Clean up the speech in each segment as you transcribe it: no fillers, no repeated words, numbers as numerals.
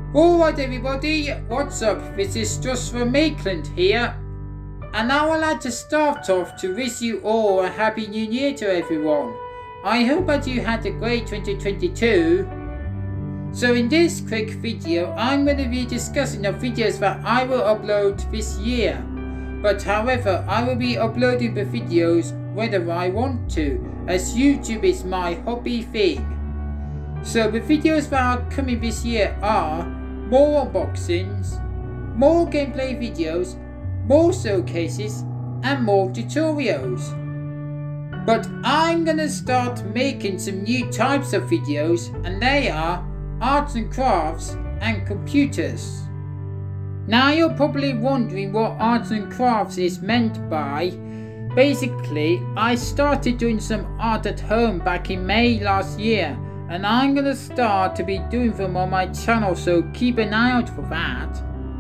Alright everybody, what's up? This is Joshua Maitland here, and I would like to start off to wish you all a happy new year to everyone. I hope that you had a great 2022. So in this quick video, I'm going to be discussing the videos that I will upload this year. But however, I will be uploading the videos whether I want to, as YouTube is my hobby thing. So the videos that are coming this year are more unboxings, more gameplay videos, more showcases and more tutorials. But I'm gonna start making some new types of videos, and they are arts and crafts and computers. Now you're probably wondering what arts and crafts is meant by. Basically, I started doing some art at home back in May last year, and I'm gonna start to be doing them on my channel, so keep an eye out for that.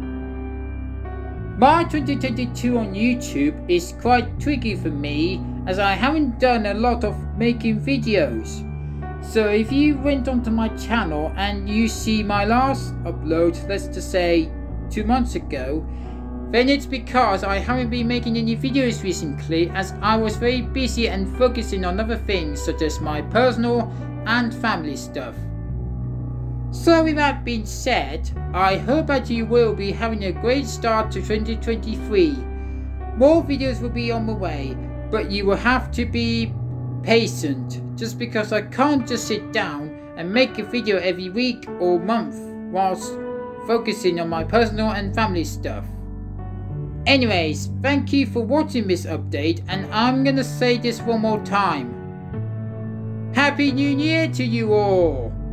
My 2022 on YouTube is quite tricky for me, as I haven't done a lot of making videos. So if you went onto my channel and you see my last upload, let's just say 2 months ago, then it's because I haven't been making any videos recently, as I was very busy and focusing on other things such as my personal and family stuff. So with that being said, I hope that you will be having a great start to 2023. More videos will be on the way, but you will have to be patient, just because I can't just sit down and make a video every week or month whilst focusing on my personal and family stuff. Anyways, thank you for watching this update, and I'm gonna say this one more time. Happy New Year to you all!